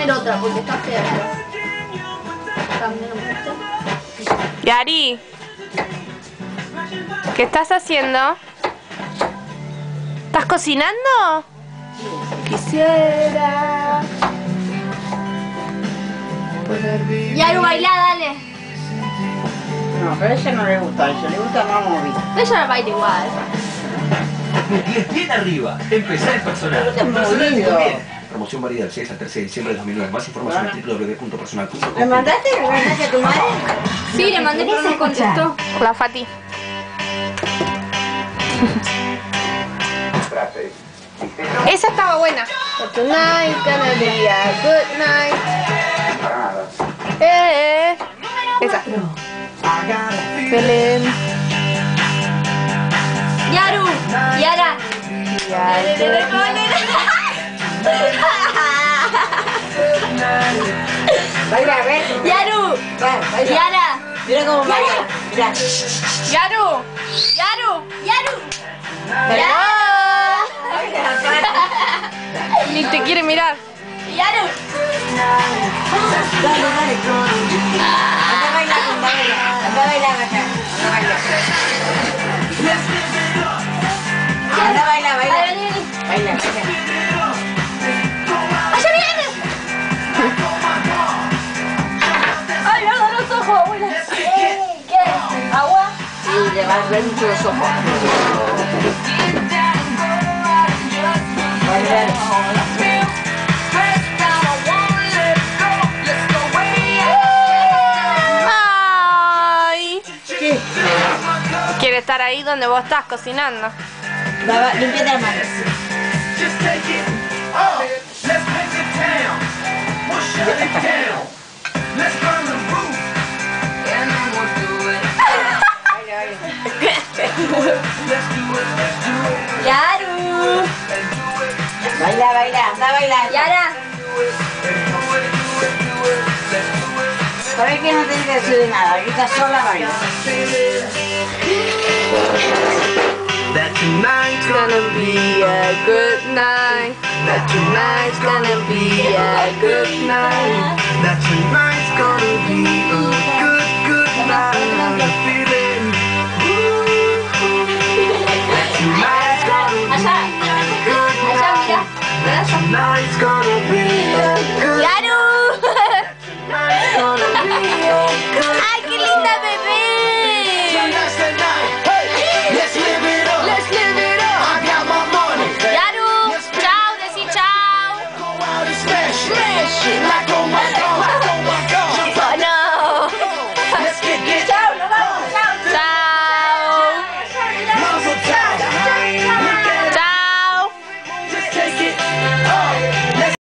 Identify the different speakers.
Speaker 1: poner otra porque está fea. También me gusta.
Speaker 2: Yari, ¿qué estás haciendo? ¿Estás cocinando? Quisiera poder vivir.
Speaker 1: Yaru, baila, dale.
Speaker 3: No, pero a ella no le gusta, a ella le gusta más movida.
Speaker 1: Ella no baila igual.
Speaker 4: Bien arriba, empezar el personal.
Speaker 3: Pero es muy
Speaker 4: Personal
Speaker 3: lindo.
Speaker 4: también. Promoción válida del 6 al 13 de diciembre de 2009. Más información en www.personal.com.
Speaker 3: ¿Le mandaste el mensaje a tu madre?
Speaker 1: Sí, le mandé que se contestó.
Speaker 2: La Fati. Esa estaba buena. But tonight gonna be a good night. Esa. Belén.
Speaker 1: Yaru, Yara.
Speaker 3: Baila, a ver.
Speaker 1: Yaru,
Speaker 3: Baila.
Speaker 1: Yara.
Speaker 3: Mira cómo baila. Mira.
Speaker 2: Yaru. Yaru.
Speaker 1: Yaru.
Speaker 2: Ni te quiere mirar.
Speaker 1: Yaru.
Speaker 3: Dale, dale. Anda a bailar con baila. Anda a bailar acá. Anda a bailar, baila. Baila, baila.
Speaker 1: ¡Allá viene! ¡Ay, no, los ojos, abuela! ¿Qué? ¿Agua?
Speaker 3: Sí, le vas a ver mucho los ojos. Baila.
Speaker 2: Ay.
Speaker 3: ¿Qué?
Speaker 2: Quiere estar ahí donde vos estás cocinando.
Speaker 3: Limpiate las manos.
Speaker 1: Yaru.
Speaker 3: Baila, baila, anda a bailar.
Speaker 1: Yara.
Speaker 3: Sabes que no tenés que decir nada, ahorita sola baila.
Speaker 4: That tonight's
Speaker 2: Gonna be a good night. That tonight's gonna be a good night.
Speaker 4: That tonight's gonna be a good night. I'm feeling. That tonight's gonna be
Speaker 1: Allá. Allá, mira.
Speaker 4: That tonight's gonna be